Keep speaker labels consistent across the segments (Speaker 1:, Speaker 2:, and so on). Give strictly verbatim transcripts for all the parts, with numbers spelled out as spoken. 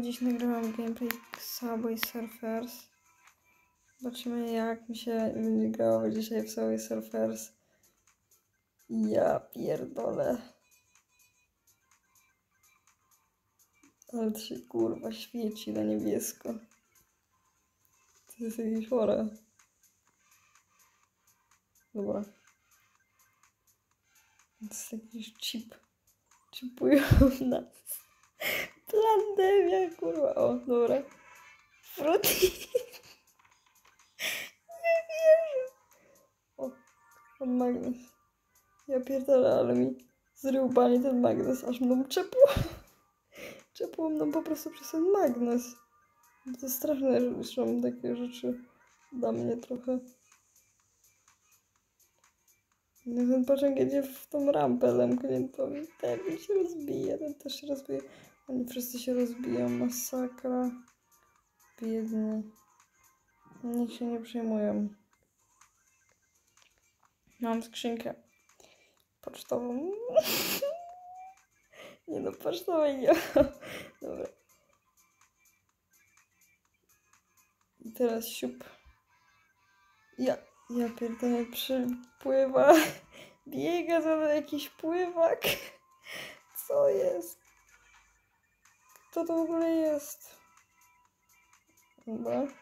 Speaker 1: dziś nagrałam gameplay Subway Surfers. Zobaczymy, jak mi się będzie grało dzisiaj w Subway Surfers. Ja pierdolę. Ale to się kurwa świeci na niebiesko. To jest jakieś chore. Dobra. To jest jakiś chip. Chipują nas. Pandemia, kurwa. O, dobra. Fruity. Nie wierzę. O, mam magnes. Ja pierdolę, ale mi zrył bani ten magnes, aż mną czepło. Czepło mną po prostu przez ten magnes. To straszne, że wyszłam takie rzeczy dla mnie trochę. No ten pociąg jedzie w tą rampę zamkniętą i ten się rozbije, ten też się rozbije. Oni wszyscy się rozbiją, masakra. Biedni. Niech się nie przejmują. Mam skrzynkę pocztową. Nie no, pocztowej nie mam. Dobra. I teraz siup. Ja, ja pierdolę, przypływa. Biega za mną jakiś pływak. Co jest? Kto to w ogóle jest? Dobra.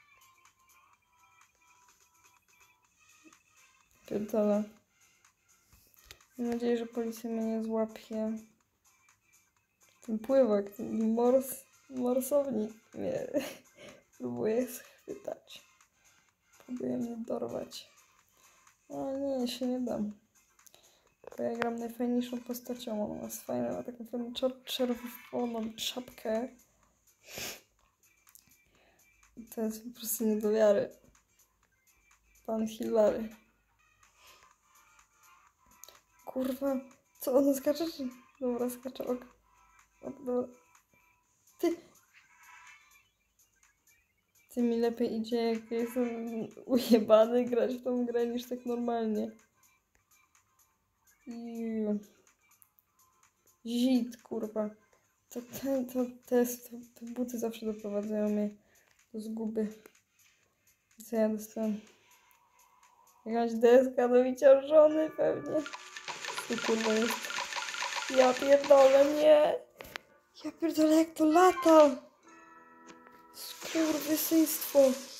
Speaker 1: Pierdolę. Mam nadzieję, że policja mnie nie złapie. Ten pływak, ten mors, morsownik mnie próbuje schwytać. Próbuje mnie dorwać. Ale nie, się nie dam. Bo ja gram najfajniejszą postacią. Ona jest fajna, ma taką fajną czerwoną czapkę. To jest po prostu nie do wiary. Pan Hilary. Kurwa, co ona skacze? Czy... Dobra, skacze. Ok. O, dobra. Ty! Ty mi lepiej idzie, jak jestem ujebany grać w tą grę niż tak normalnie. Iu. Zid, kurwa. To ten, to test, to, te buty zawsze doprowadzają mnie do zguby. Co ja dostałem? Jakaś deska do bicia żony pewnie. Tu kurwa jest. Ja pierdolę, nie. Ja pierdolę, jak to lata. Skurwysyństwo.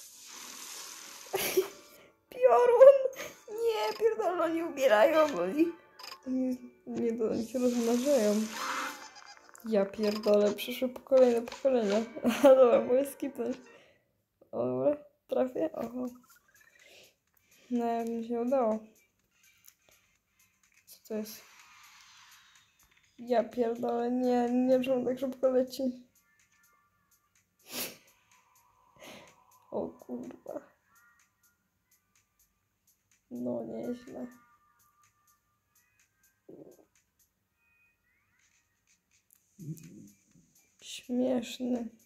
Speaker 1: Piorun. Nie, pierdolę, oni umierają. Oni, oni, nie, do, oni się rozmnażają. Ja pierdolę, przyszły po kolejne pokolenia. A dobra, mogę skipnąć. O, dobra, trafię? Oho. No, jak mi się udało. Co to jest? Ja pierdolę, nie, nie wiem, czemu tak szybko leci. O kurwa. No, nieźle. Śmieszny.